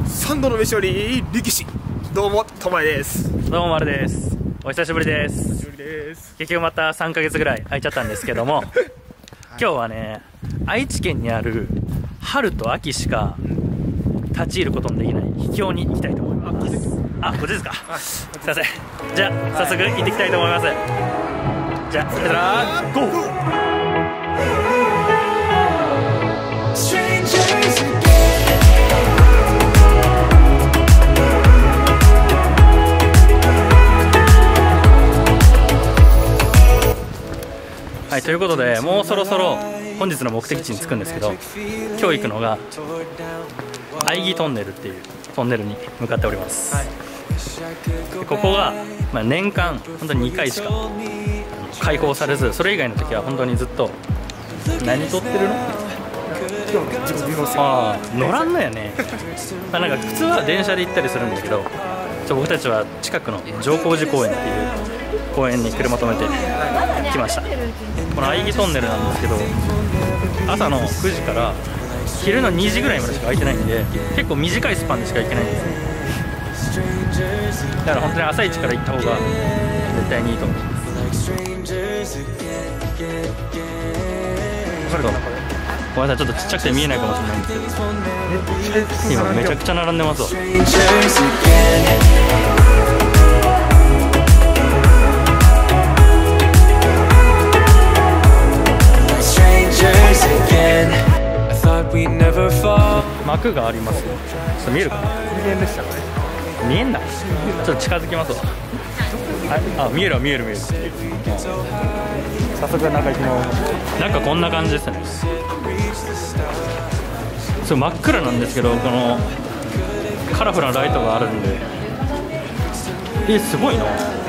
三度の飯より力士。どうもとまえです。 どうもまるです。お久しぶりです。 久しぶりです。 結局また3ヶ月ぐらい空いちゃったんですけども、今日はね、愛知県にある春と秋しか立ち入ることのできない秘境に行きたいと思います。あ、こっちですか。すいません。じゃあ早速行ってきたいと思います。じゃあそれではゴー。はい、ということでもうそろそろ本日の目的地に着くんですけど、今日行くのが愛木トンネルっていうトンネルに向かっております。はい、ここが、年間本当に2回しか開放されず、それ以外の時は本当にずっと何撮ってるの？乗らんのやね。なんか普通は電車で行ったりするんだけど、僕たちは近くの乗光寺公園っていう公園に車止めて来ました。この愛木トンネルなんですけど、朝の9時から昼の2時ぐらいまでしか空いてないんで、結構短いスパンでしか行けないんですね。だから本当に朝一から行った方が絶対にいいと思います。分かるかなこれ。ごめんなさい、ちょっとちっちゃくて見えないかもしれないんですけど、今めちゃくちゃ並んでますわ。幕があります。ちょっと見えるかな。見えんだ。ちょっと近づきますわ。あ、見えるわ、見える見える。早速中行きます。なんかこんな感じですね。すごい真っ暗なんですけど、このカラフルなライトがあるんで、すごいな。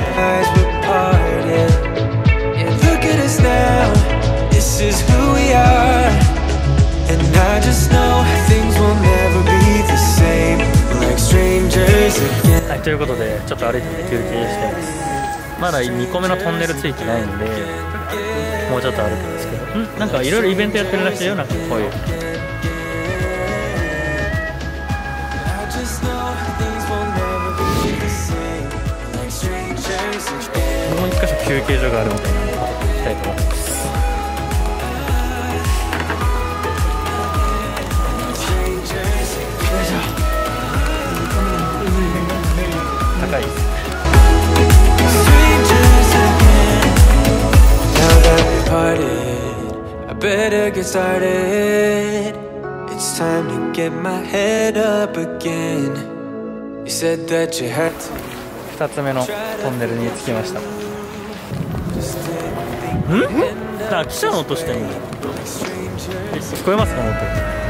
はい、ということでちょっと歩いてみて休憩してます。まだ2個目のトンネルついてないんで、もうちょっと歩くんですけど、なんかいろいろイベントやってるらしいよ。なんかこういうもう1箇所休憩所があるみたいなので行きたいと思います。高いです。2つ目のトンネルに着きました。なんか汽車の音してるの。聞こえますか、音。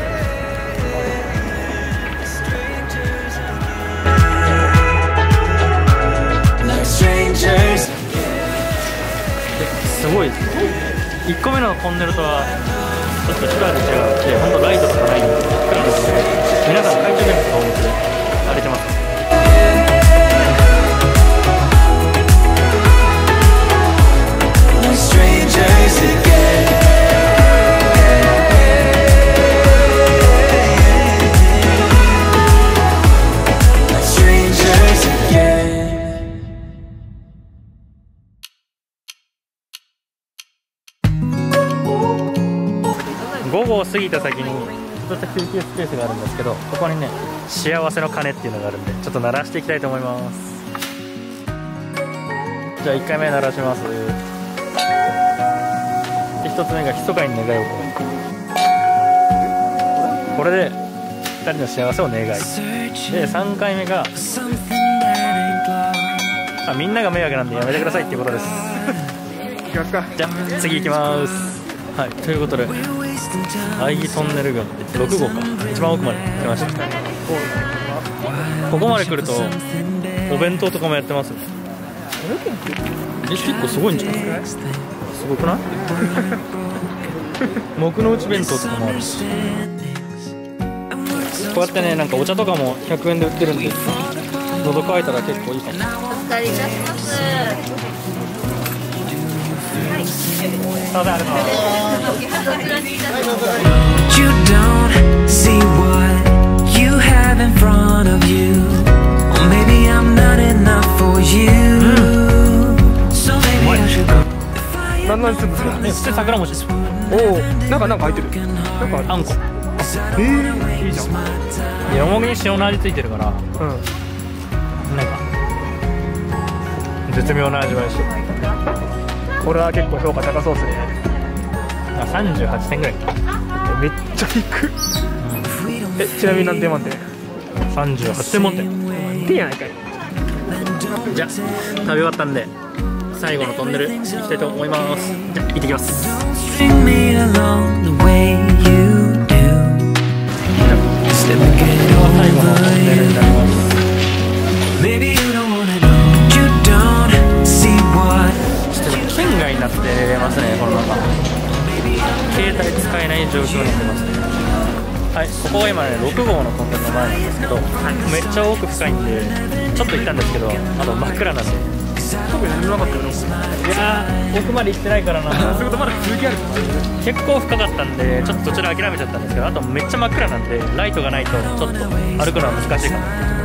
すごいです。1個目のトンネルとはちょっと一味違って、本当ライトとかないんで暗いですけど、皆さん懐中電灯を持って歩いてます。午後を過ぎた先にちょっとした休憩スペースがあるんですけど、ここにね、幸せの鐘っていうのがあるんで、ちょっと鳴らしていきたいと思います。じゃあ1回目鳴らします。で、1つ目が密かに願いを込めて、これで2人の幸せを願いで、3回目がみんなが迷惑なんでやめてくださいっていうことです。 行きますか。 じゃあ次行きます。はい、ということで愛木トンネル群6号か、一番奥まで来ました。ここまで来るとお弁当とかもやってます。結構すごいんじゃないですか。すごくない？木の内弁当とかもあるし、こうやってね、なんかお茶とかも100円で売ってるんで、喉乾いたら結構いいかも。 お借りいたします。 You don't see what you have in front one of you, or maybe I'm not enough for you. So maybe I should go. 何なんするんですか？ 普通桜餅です。 おお、なんか入ってる。なんかあんこ。 いいじゃん。 よもぎに塩の味ついてるから、なんか絶妙な味わいして。 これは結構評価高そうですね。 38点ぐらい。 めっちゃ低く。ちなみに何点満点 ？38点満点。 点やないかい。 じゃあ食べ終わったんで最後のトンネル行きたいと思います。じゃあ行ってきます。 Bring me along the way you do. Just let me get 最後のトンネルになります。 Maybe you don't wanna know. You don't see what. ちょっと県外になってますね、この中。携帯使えない状況になってますね。はい、ここが今ね、6号のトンネルの前なんですけど、めっちゃ奥深いんで、ちょっと行ったんですけど、あと真っ暗なんで。 特に何もなかったよね。 いやー、奥まで行ってないからな。 そういうことまだ続きある。 結構深かったんで、ちょっと途中で諦めちゃったんですけど、あとめっちゃ真っ暗なんで、ライトがないとちょっと歩くのは難しいかなって思い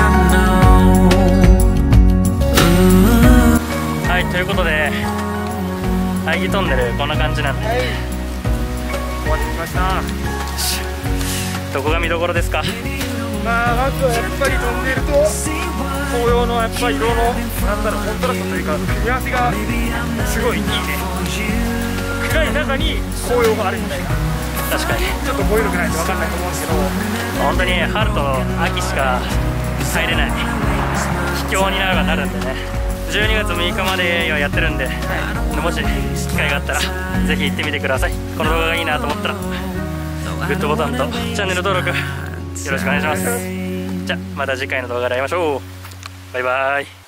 ます。はい、ということで、愛義トンネルこんな感じなんで、 終わってきました。 どこが見どころですか？ まずはやっぱりトンネルと紅葉のやっぱり色のコントラストというか組み合わせがすごいいいね。暗い中に紅葉があるみたいな。 確かにちょっとボイルがないと分かんないと思うんですけど、 本当に春と秋しか入れない秘境になるんでね。12月6日まではやってるんで、もし機会があったらぜひ行ってみてください。この動画がいいなと思ったらグッドボタンとチャンネル登録よろしくお願いします。じゃあまた次回の動画で会いましょう。バイバイ。